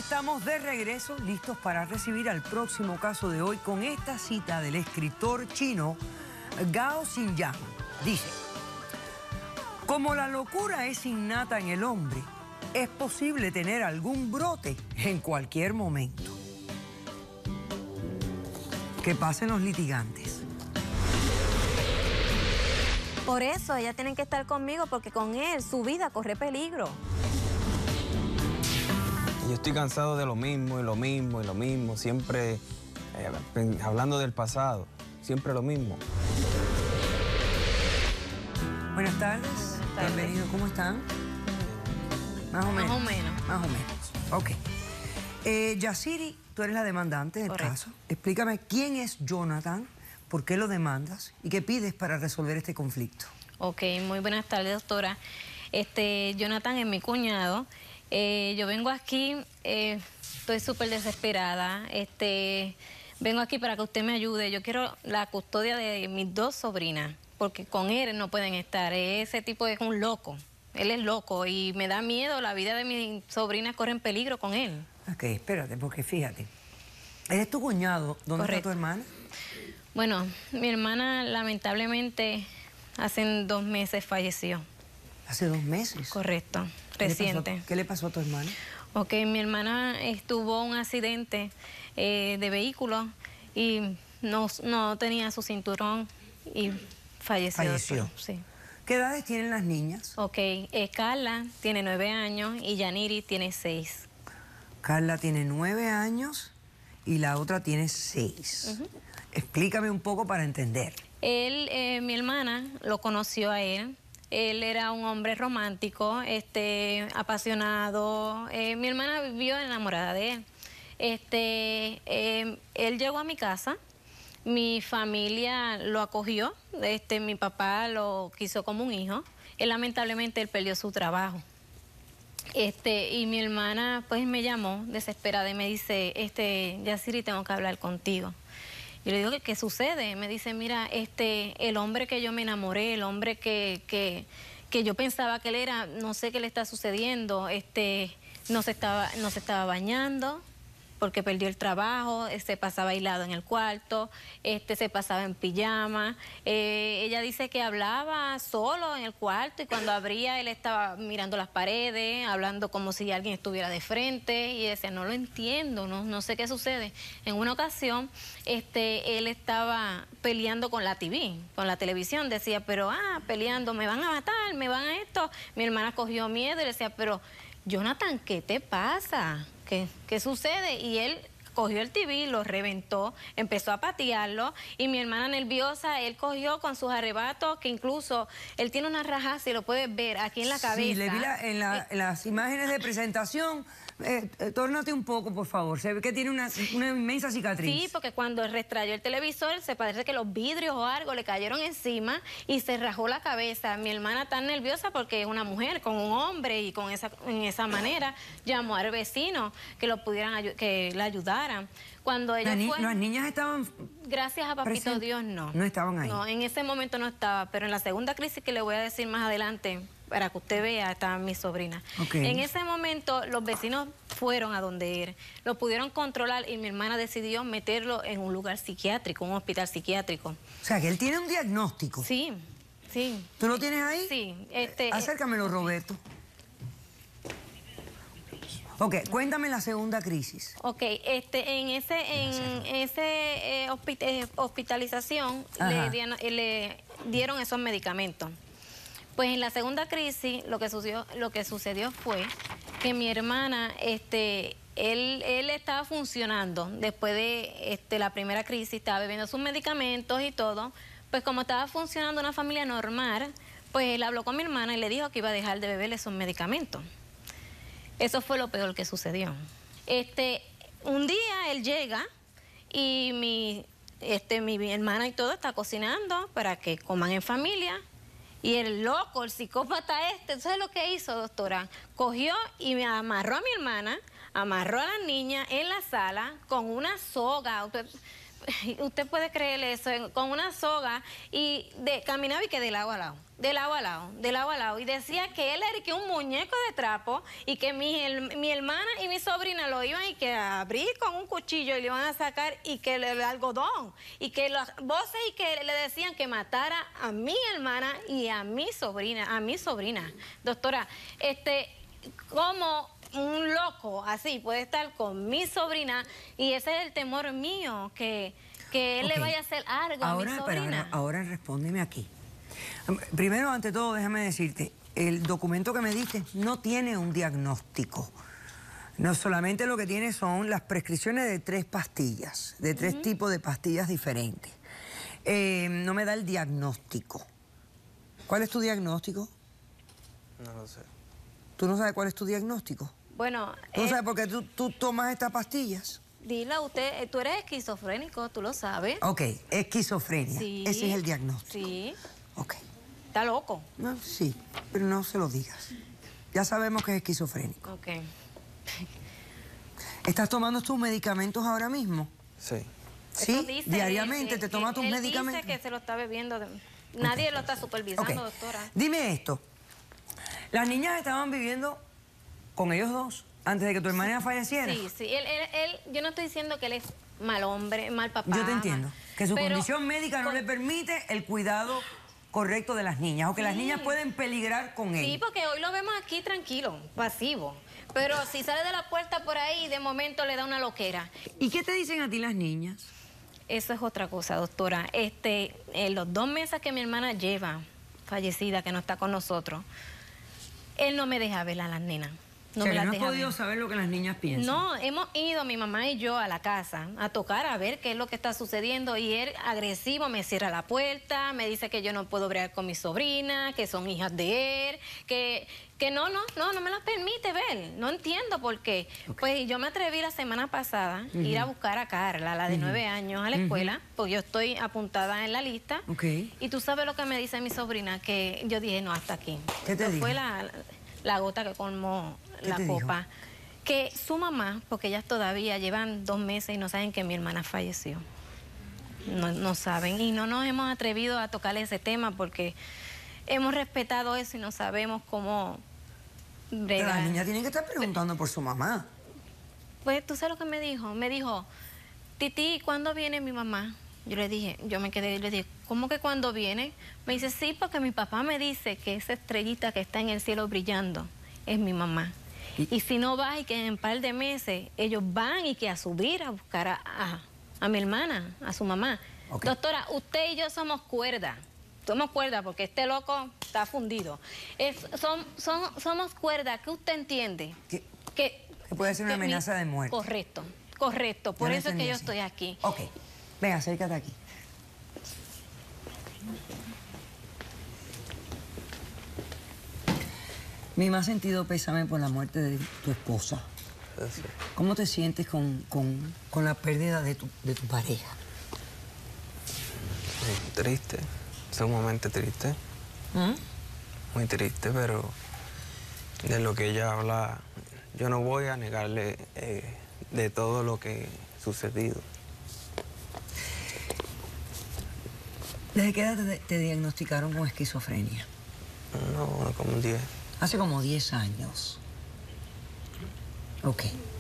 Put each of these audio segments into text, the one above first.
estamos de regreso, listos para recibir al próximo caso de hoy con esta cita del escritor chino Gao Xingyang. Dice: como la locura es innata en el hombre, es posible tener algún brote en cualquier momento. Que pasen los litigantes. Por eso ella tiene que estar conmigo, porque con él su vida corre peligro. Yo estoy cansado de lo mismo y lo mismo y lo mismo, siempre hablando del pasado, siempre lo mismo. Buenas tardes. Bienvenidos, ¿cómo están? Más o menos. Más o menos. Ok. Yaciri, tú eres la demandante del caso. Explícame quién es Jonathan, por qué lo demandas y qué pides para resolver este conflicto. Ok, muy buenas tardes, doctora. Jonathan es mi cuñado. Yo vengo aquí, estoy súper desesperada. Vengo aquí para que usted me ayude. Yo quiero la custodia de mis dos sobrinas, porque con él no pueden estar. Ese tipo es un loco. Él es loco y me da miedo. La vida de mis sobrinas corre en peligro con él. Ok, espérate, porque fíjate. ¿Eres tu cuñado? ¿Dónde está tu hermana? Bueno, mi hermana lamentablemente hace 2 meses falleció. ¿Hace 2 meses? Correcto, reciente. ¿Qué le pasó a tu hermana? Ok, mi hermana tuvo un accidente de vehículo y no tenía su cinturón y falleció. Falleció. Sí. ¿Qué edades tienen las niñas? Ok, Carla tiene 9 años y Yaniri tiene 6. Carla tiene 9 años y la otra tiene 6. Explícame un poco para entender. Mi hermana lo conoció a él. Él era un hombre romántico, apasionado. Mi hermana vivió enamorada de él. Él llegó a mi casa. Mi familia lo acogió. Mi papá lo quiso como un hijo. Lamentablemente él perdió su trabajo. Y mi hermana pues me llamó desesperada y me dice, Yaciri, tengo que hablar contigo. Yo le digo, ¿qué sucede? Me dice, mira, el hombre que yo me enamoré, el hombre que yo pensaba que él era, no sé qué le está sucediendo, no se estaba bañando porque perdió el trabajo, se pasaba aislado en el cuarto, se pasaba en pijama. Ella dice que hablaba solo en el cuarto y cuando abría él estaba mirando las paredes, hablando como si alguien estuviera de frente y decía, no lo entiendo, no sé qué sucede. En una ocasión, él estaba peleando con la TV, con la televisión, decía, pero peleando, me van a matar, me van a esto. Mi hermana cogió miedo y le decía, pero Jonathan, ¿qué te pasa? ¿Qué sucede? Y él cogió el TV, lo reventó, empezó a patearlo y mi hermana nerviosa, él cogió con sus arrebatos, que incluso él tiene una raja, si lo puedes ver aquí en la cabeza. Sí, le vi en las imágenes de presentación. Tórnate un poco, por favor. Se ve que tiene una inmensa cicatriz. Sí, porque cuando él restrayó el televisor, se parece que los vidrios o algo le cayeron encima y se rajó la cabeza. Mi hermana tan nerviosa porque es una mujer con un hombre y en esa manera llamó al vecino que que la ayudaran. Cuando ella fue, las niñas estaban... Gracias a Papito Dios, no. No estaban ahí. No, en ese momento no estaba, pero en la segunda crisis que le voy a decir más adelante, para que usted vea, estaban mis sobrinas. En ese momento los vecinos fueron a donde él, lo pudieron controlar y mi hermana decidió meterlo en un lugar psiquiátrico, un hospital psiquiátrico. O sea, que él tiene un diagnóstico. Sí, sí. ¿Tú lo tienes ahí? Sí. Acércamelo, Roberto. Ok, cuéntame la segunda crisis. Ok, en ese hospitalización le dieron esos medicamentos. Pues en la segunda crisis lo que sucedió fue que mi hermana, él estaba funcionando después de la primera crisis, estaba bebiendo sus medicamentos y todo. Pues como estaba funcionando una familia normal, pues él habló con mi hermana y le dijo que iba a dejar de beberle esos medicamentos. Eso fue lo peor que sucedió. Un día él llega y mi hermana y todo está cocinando para que coman en familia. Y el loco, el psicópata ¿sabes lo que hizo, doctora? Cogió y me amarró a mi hermana, amarró a la niña en la sala con una soga. usted puede creerle eso, con una soga, y caminaba y que de lado a lado, de lado a lado, de lado a lado, y decía que él era que un muñeco de trapo, y que mi hermana y mi sobrina lo iban y que a abrir con un cuchillo y le iban a sacar, y que el algodón, y que las voces y que le decían que matara a mi hermana y a mi sobrina. Doctora, ¿cómo un loco así puede estar con mi sobrina? Y ese es el temor mío, que él le vaya a hacer algo a mi sobrina. Ahora respóndeme aquí. Primero, ante todo, déjame decirte, el documento que me diste no tiene un diagnóstico. No solamente lo que tiene son las prescripciones de 3 pastillas, de 3 tipos de pastillas diferentes. No me da el diagnóstico. ¿Cuál es tu diagnóstico? No lo sé. ¿Tú no sabes cuál es tu diagnóstico? Bueno, ¿Tú no sabes por qué tú tomas estas pastillas? dile usted, tú eres esquizofrénico, tú lo sabes. Ok, esquizofrenia. Sí. Ese es el diagnóstico. Sí. Ok. Está loco. No, sí, pero no se lo digas. Ya sabemos que es esquizofrénico. Ok. ¿Estás tomando tus medicamentos ahora mismo? Sí. ¿Sí? Eso dice Diariamente él, te tomas tus él medicamentos. Dice que se lo está bebiendo. Nadie lo está supervisando, Ok. doctora. Dime esto. Las niñas estaban viviendo con ellos dos antes de que tu hermana falleciera. Sí, sí. Yo no estoy diciendo que él es mal hombre, mal papá. Yo te entiendo. Que su pero condición médica no le permite el cuidado correcto de las niñas, o que las niñas pueden peligrar con él. Sí, porque hoy lo vemos aquí tranquilo, pasivo. Pero si sale de la puerta por ahí, de momento le da una loquera. ¿Y qué te dicen a ti las niñas? Eso es otra cosa, doctora. En los 2 meses que mi hermana lleva fallecida, que no está con nosotros, él no me deja ver a las nenas. No O sea, me que las no has deja podido ver. saber lo que las niñas piensan. No, hemos ido, mi mamá y yo, a la casa a tocar, a ver qué es lo que está sucediendo. Y él, agresivo, me cierra la puerta, me dice que yo no puedo bregar con mis sobrinas, que son hijas de él, que no me las permite ver. No entiendo por qué. Pues yo me atreví la semana pasada a ir a buscar a Carla, la de 9 años, a la escuela, porque yo estoy apuntada en la lista. Y tú sabes lo que me dice mi sobrina, que yo dije, no, hasta aquí. ¿Qué te dijo? Fue la gota que colmó la te copa. dijo? Que su mamá, porque ellas todavía llevan 2 meses y no saben que mi hermana falleció. No saben. Y no nos hemos atrevido a tocarle ese tema porque hemos respetado eso y no sabemos cómo Pero bregar. las niñas tienen que estar preguntando por su mamá. Pues tú sabes lo que me dijo. Me dijo, Titi, ¿cuándo viene mi mamá? Yo me quedé y le dije, ¿cómo que cuándo viene? Me dice, sí, porque mi papá me dice que esa estrellita que está en el cielo brillando es mi mamá. Y si no va y que en un par de meses ellos van y que a subir a buscar a mi hermana, a su mamá. Doctora, usted y yo somos cuerda. Somos cuerda porque este loco está fundido. Somos cuerda. ¿Qué usted entiende? Que puede ser una amenaza de muerte. Correcto, correcto. Por Yo eso es que entendí yo así. estoy aquí. Ok. Ven, acércate aquí. Mi más sentido pésame por la muerte de tu esposa. Sí. ¿Cómo te sientes con la pérdida de tu pareja? Sí, triste, sumamente triste. Muy triste, pero de lo que ella habla, yo no voy a negarle de todo lo que ha sucedido. ¿Desde qué edad te diagnosticaron con esquizofrenia? No, como 10. Hace como 10 años. Ok.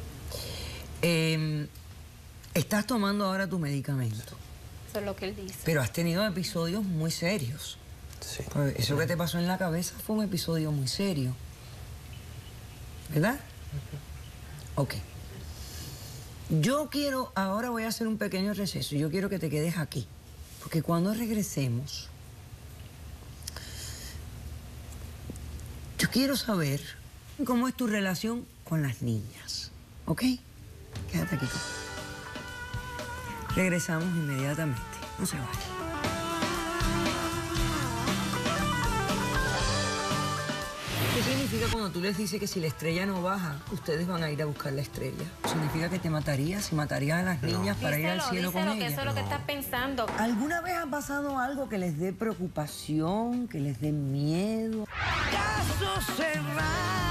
Estás tomando ahora tu medicamento, Eso es lo que él dice. pero has tenido episodios muy serios. Sí. Eso que te pasó en la cabeza fue un episodio muy serio. ¿Verdad? Ok. Ahora voy a hacer un pequeño receso. Yo quiero que te quedes aquí. Porque cuando regresemos, yo quiero saber cómo es tu relación con las niñas. ¿Ok? Quédate aquí. Regresamos inmediatamente. No se vayan. ¿Qué significa cuando tú les dices que si la estrella no baja, ustedes van a ir a buscar la estrella? ¿Significa que te matarías y matarías a las niñas para ir al cielo con que ellas? eso es lo que estás pensando. ¿Alguna vez ha pasado algo que les dé preocupación, que les dé miedo? ¡Caso cerrado!